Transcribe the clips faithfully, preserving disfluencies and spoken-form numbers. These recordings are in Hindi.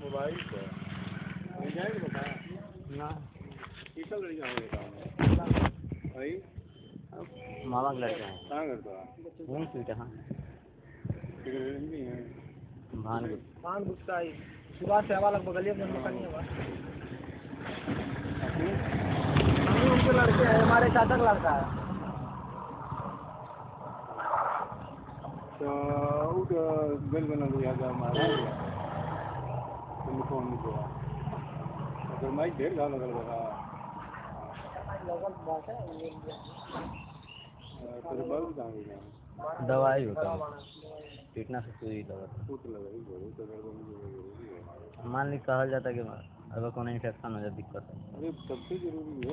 ना किसका लड़का है भाई मामा का लड़का है कहाँ करता है वहीं स्वीट हाँ नहीं है भान भान गुस्सा आई सुबह से हवा लग बगलिए में मकान नहीं हुआ हम उनके लड़के हैं हमारे चाचा का लड़का है तो वो तो गल बना लिया था हमारा टेलीफोन में जो अगर माइक ढेर गाना लग रहा लोकल बात है तेरे बाल कहाँ गए दवाई होता है कीटनाशक से सुई लगा फूट लगा ही गए तो मान ली कहा जाता है कि अगर कौन इन्फेक्शन हो जाए दिक्कत है अरे सबसे जरूरी है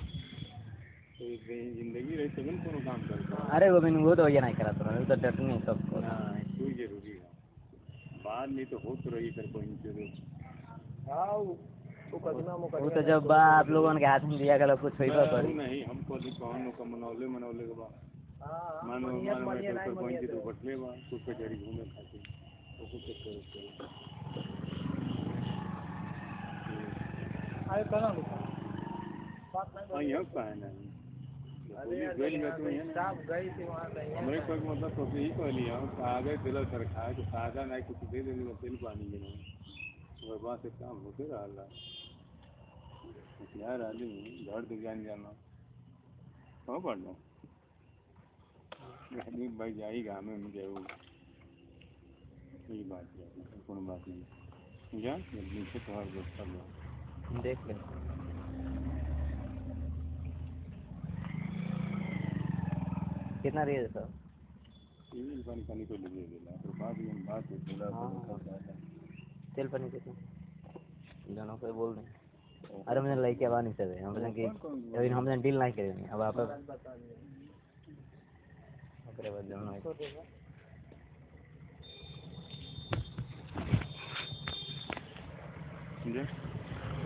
जिंदगी रही तभी कोनो काम करता अरे वो भी वो तो ये नहीं करा तो तो डटनी सब कोई जरूरी है बाद नहीं तो हो तो रही कर कोई जरूर हाँ वो कदना वो तो जब बा आप लोगों के हाथ में दिया गया कुछ होई बा पर नहीं हमको भी कौन को मनौले मनौले के बाद हां मानो मानो तो कोई के तो बटले बा कुछ पे जरी घूमे खाती तो कुछ करते आए कना बात हां ये पाए ना अरे गई में तो है साहब गई थी वहां नहीं है मेरे कोई मतलब तो यही कह लिया आगे दिल सरकार तो सादा नहीं कुछ दे देने में तेल पानी के वो बात से काम होते रहा यार आदमी घर तो जान जाना कहाँ पढ़ना आदमी भाई जाई गाँव में मुझे वो यही बात है कौन बात नहीं जा नीचे तो हर दोस्त लो देख ले कितना रेट है सर ये पानी पानी को ले लेगा तो बाद में बात है थोड़ा तेल पानी कितना दोनों को बोल दें अरे मैंने लाइक आवा नहीं सके हम बोलें कि अभी हमने डील नहीं करी अब आप ओकरे बाद जमा समझे